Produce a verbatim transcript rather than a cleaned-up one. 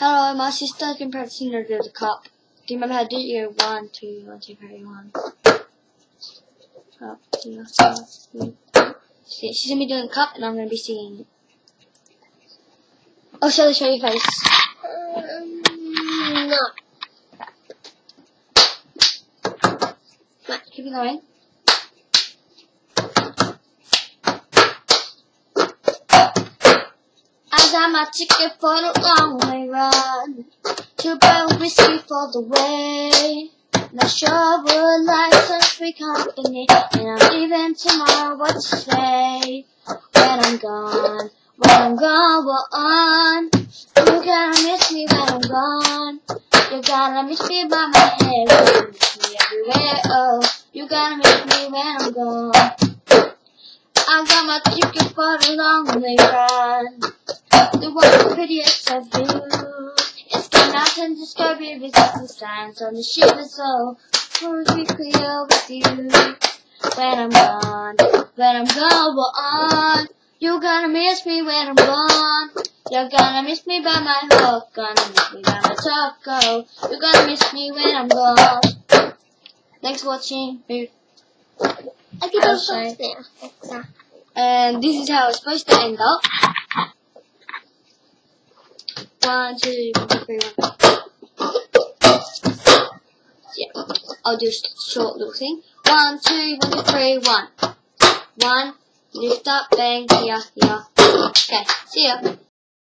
Hello, my sister's been practicing to do the cup. Do you remember how to do it? One, two, one, two, three, one. Cup, two, three. See, she's gonna be doing the cup, and I'm gonna be singing it. Oh, show, show your face. Um, no. Right, keep it going. I got my ticket for the long way run. Two barrel whiskey for the way. Not sure would like some free company, and I'm leaving tomorrow. What to say? When I'm gone, when I'm gone, we're on. You gotta miss me when I'm gone. You gotta miss me by my head. You miss me everywhere. Oh, you gotta miss me when I'm gone. I got my ticket for the long way run. The one prettiest of views. It's the mountain discovery resistance signs on the shiver so perfectly clear with you. When I'm gone, when I'm gone, we're on. You're gonna miss me when I'm gone. You're gonna miss me by my hook, gonna miss me by my taco. You're gonna miss me when I'm gone. Thanks for watching. I can go first now. And this is how it's supposed to end up. One, two, three, one. Yeah, I'll do a short little thing. One, two, one, two, three, one. One, lift up, bang, here, here. Okay, see ya.